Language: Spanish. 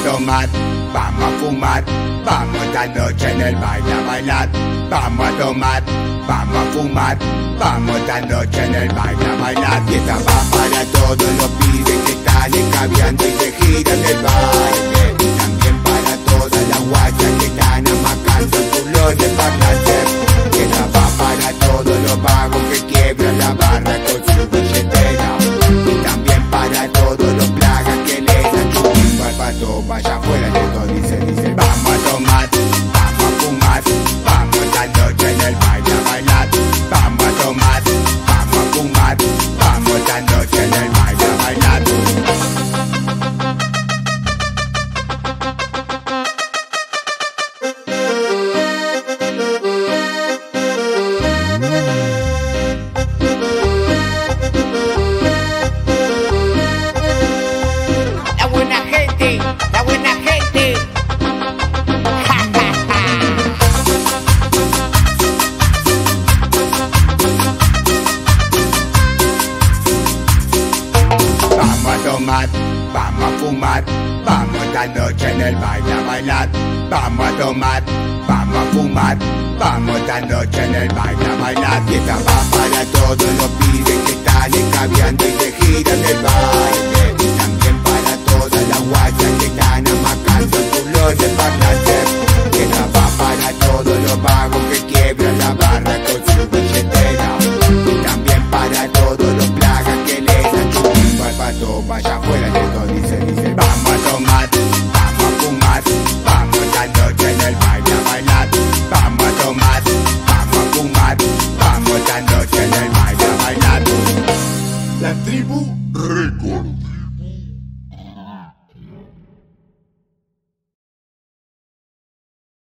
tomar, vamos a fumar, vamos esta noche en el baile a bailar. Vamos a tomar, vamos a fumar, vamos esta noche en el baile a bailar. Y esta va para todos los pibes que están escabeando y se giran del baile. Y también para todas las guachas que están amacando culos de parnacer. Y esta va para todos los vagos que quiebran la barra con su billetera. Y también para todos los plagas que le dan chupito al pato. Vaya afuera que esto dice, vamos a tomar, vamos a fumar, vamos esta noche en el baile a bailar. Vamos a tomar, vamos a fumar, vamos esta noche en el baile a bailar. La buena gente, la buena gente. Vamos a tomar, vamos a fumar, vamos esta noche en el baile a bailar. Vamos a tomar, vamos a fumar, vamos esta noche en el baile a bailar. Y esta va para todos los pibes que están escabeando y se giran del baile. Y también para todas las guachas que están amacando culos de parnacer. Y esta va para todos los vagos que quiebran la barra con su billetera. Y también para todos los plagas que le dan chupito al pato. Vaya afuera que esto dice, vamos a tomar, vamos a fumar, vamos esta noche en el baile a bailar. Vamos a tomar, vamos a fumar, vamos esta noche en el baile a bailar. La tribu Record.